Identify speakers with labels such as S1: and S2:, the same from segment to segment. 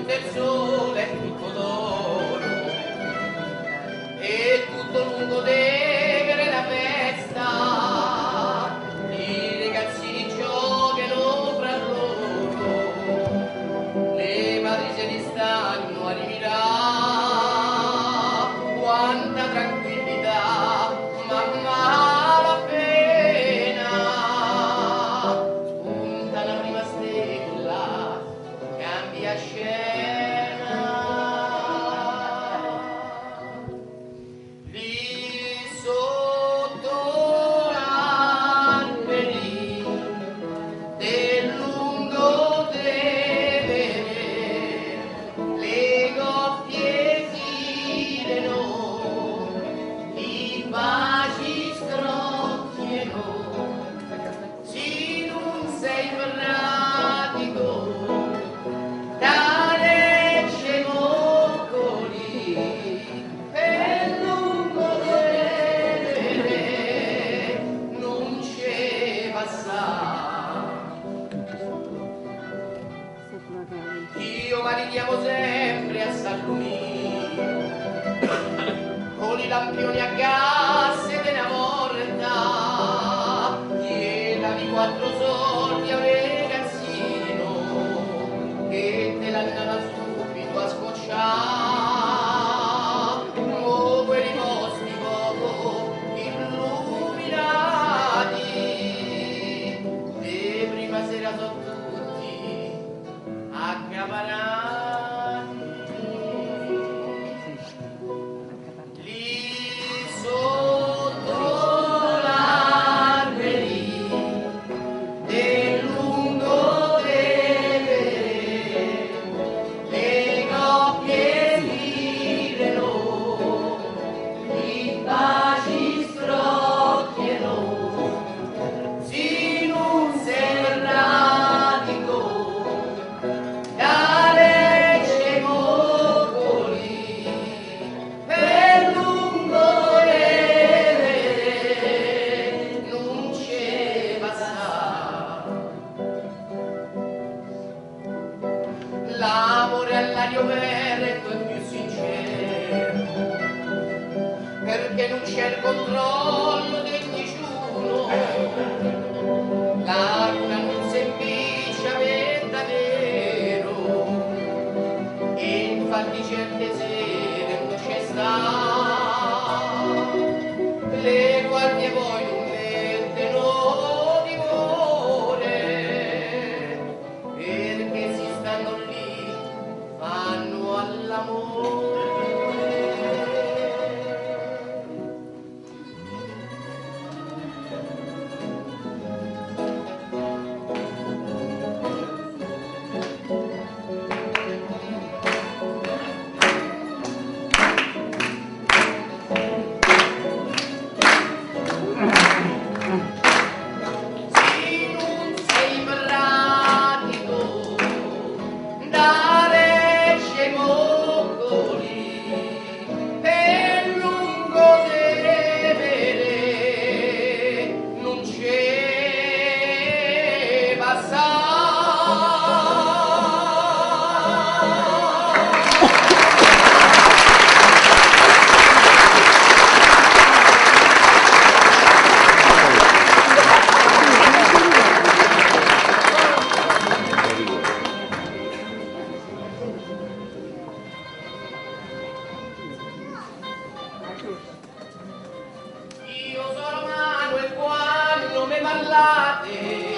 S1: punta il sole è tutto d'oro e tutto lungo devere la festa, i ragazzini giocano fra loro, le madri se ne stanno a rimirare, quanta tranquillità, mamma la pena, spunta la prima stella, cambia scena, lì sotto l'alberi del lungo Tevere, le coppie fileno, i baci scrocchiano, se non sei pratico, da Lecce Moccoli e lungo Tevere non c'è passare. Io maridiamo sempre a San Lumino, con i lampioni a gas e una volta, chiedavi 4 soldi a un ragazzino, che te l'andava subito a scocciare, oh, quelli posti poco illuminati, e prima sera sono tutti accaparati. Lì sotto l'alberi del lungo Tevere, le coppie fileno, i baci scrocchiano, se non sei radico, da Lecce Moccoli per lungo Tevere non c'è passare. L'amore all'aria aperto è più sincero, perché non c'è il controllo del digiuno, la luna non si impiccia per davvero, e infatti certe sere non c'è sta, le guardie poi non mettono timore, perché si stanno lì, fanno all'amore. Se non sei pratico, da Lecce Moccoli e lungo Tevere non c'è passare. Io sono romano e quando mi parlate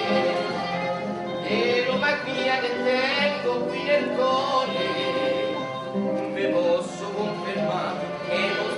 S1: di Roma mia che tengo qui nel cuore, vi posso confermare che lo